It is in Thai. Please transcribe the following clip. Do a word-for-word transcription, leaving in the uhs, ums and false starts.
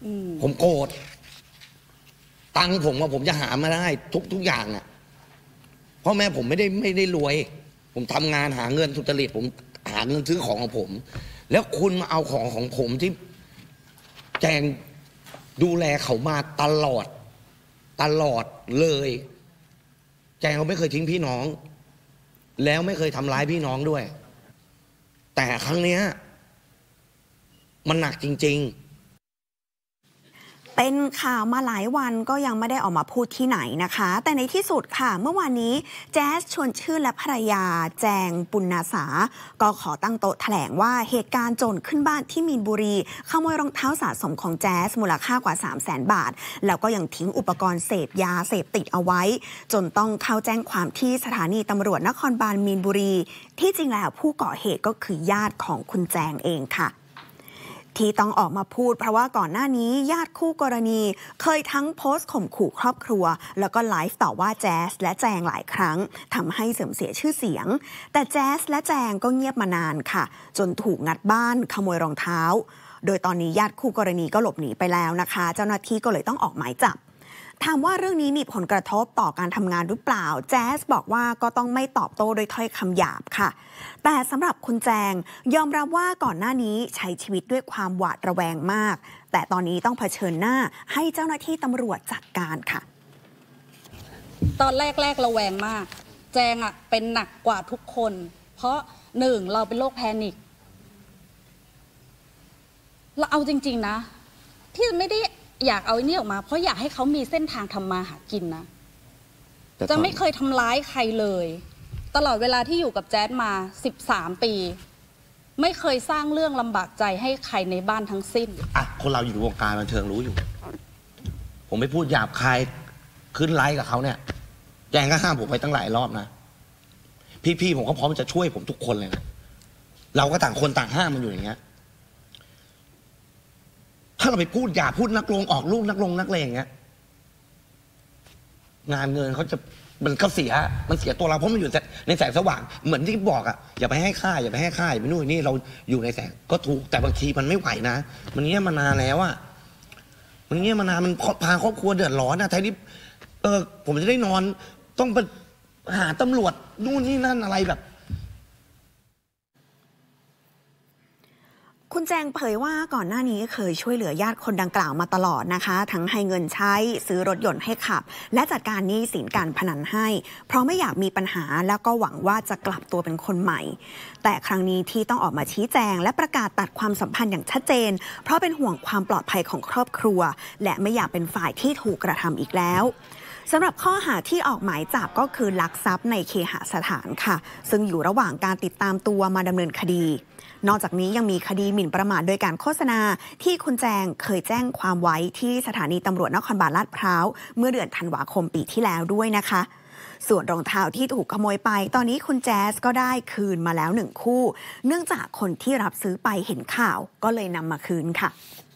ผมโกรธตังค์ผมว่าผมจะหามาได้ทุกทุกอย่างอ่ะพ่อแม่ผมไม่ได้ไม่ได้รวยผมทำงานหาเงินสุจริตผมหาเงินซื้อของของผมแล้วคุณมาเอาของของผมที่แจงดูแลเขามาตลอดตลอดเลยแจงเขาไม่เคยทิ้งพี่น้องแล้วไม่เคยทำร้ายพี่น้องด้วยแต่ครั้งนี้มันหนักจริงๆเป็นข่าวมาหลายวันก็ยังไม่ได้ออกมาพูดที่ไหนนะคะแต่ในที่สุดค่ะเมื่อวานนี้แจ๊สชวนชื่นและภรรยาแจงปุณณาสาก็ขอตั้งโต๊ะแถลงว่าเหตุการณ์โจรขึ้นบ้านที่มีนบุรีขโมยรองเท้าสะสมของแจ๊สมูลค่ากว่า สามแสน บาทแล้วก็ยังทิ้งอุปกรณ์เสพยาเสพติดเอาไว้จนต้องเข้าแจ้งความที่สถานีตำรวจนครบาลมีนบุรีที่จริงแล้วผู้ก่อเหตุก็คือญาติของคุณแจงเองค่ะที่ต้องออกมาพูดเพราะว่าก่อนหน้านี้ญาติคู่กรณีเคยทั้งโพสต์ข่มขู่ครอบครัวแล้วก็ไลฟ์ต่อว่าแจ๊สและแจงหลายครั้งทำให้เสื่อมเสียชื่อเสียงแต่แจ๊สและแจงก็เงียบมานานค่ะจนถูกงัดบ้านขโมยรองเท้าโดยตอนนี้ญาติคู่กรณีก็หลบหนีไปแล้วนะคะเจ้าหน้าที่ก็เลยต้องออกหมายจับถามว่าเรื่องนี้มีผลกระทบต่อการทำงานหรือเปล่าแจ๊สบอกว่าก็ต้องไม่ตอบโต้โดยถ้อยคำหยาบค่ะแต่สำหรับคุณแจงยอมรับว่าก่อนหน้านี้ใช้ชีวิตด้วยความหวาดระแวงมากแต่ตอนนี้ต้องเผชิญหน้าให้เจ้าหน้าที่ตำรวจจัดการค่ะตอนแรกๆระแวงมากแจงอะเป็นหนักกว่าทุกคนเพราะหนึ่งเราเป็นโรคแพนิคเราเอาจริงๆนะที่ไม่ได้อยากเอาไอ้นี่ออกมาเพราะอยากให้เขามีเส้นทางทำมาหากินนะจะไม่เคยทำร้ายใครเลยตลอดเวลาที่อยู่กับแจ๊ดมาสิบสามปีไม่เคยสร้างเรื่องลำบากใจให้ใครในบ้านทั้งสิ้นอ่ะคนเราอยู่ในวงการบันเทิงรู้อยู่ผมไม่พูดหยาบคายขึ้นไลฟ์กับเขาเนี่ยแจงก็ห้ามผมไปตั้งหลายรอบนะพี่ๆผมก็พร้อมจะช่วยผมทุกคนเลยนะเราก็ต่างคนต่างห้ามมันอยู่อย่างเงี้ยถ้าเราไปพูดอย่าพูดนักลงออกลูกนักลงนักเลงอย่างเงี้ยงานเงินเขาจะมันก็เสียมันเสียตัวเราเพราะมันอยู่ในแสงสว่างเหมือนที่บอกอ่ะอย่าไปให้ค่าอย่าไปให้ค่าอย่าไปนู่นนี่เราอยู่ในแสงก็ถูกแต่บางทีมันไม่ไหวนะมันเงี้ยมานานแล้วอ่ะมันเงี้ยมานานมันพาครอบครัวเดือดร้อนนะท้ายที่เออผมจะได้นอนต้องไปหาตำรวจนู่นนี่นั่นอะไรแบบคุณแจงเผยว่าก่อนหน้านี้เคยช่วยเหลือญาติคนดังกล่าวมาตลอดนะคะทั้งให้เงินใช้ซื้อรถยนต์ให้ขับและจัดการหนี้สินการพนันให้เพราะไม่อยากมีปัญหาแล้วก็หวังว่าจะกลับตัวเป็นคนใหม่แต่ครั้งนี้ที่ต้องออกมาชี้แจงและประกาศตัดความสัมพันธ์อย่างชัดเจนเพราะเป็นห่วงความปลอดภัยของครอบครัวและไม่อยากเป็นฝ่ายที่ถูกกระทำอีกแล้วสำหรับข้อหาที่ออกหมายจับก็คือลักทรัพย์ในเคหสถานค่ะซึ่งอยู่ระหว่างการติดตามตัวมาดำเนินคดีนอกจากนี้ยังมีคดีหมิ่นประมาทโดยการโฆษณาที่คุณแจงเคยแจ้งความไว้ที่สถานีตำรวจนครบาลลาดพร้าวเมื่อเดือนธันวาคมปีที่แล้วด้วยนะคะส่วนรองเท้าที่ถูกขโมยไปตอนนี้คุณแจ๊สก็ได้คืนมาแล้วหนึ่งคู่เนื่องจากคนที่รับซื้อไปเห็นข่าวก็เลยนำมาคืนค่ะ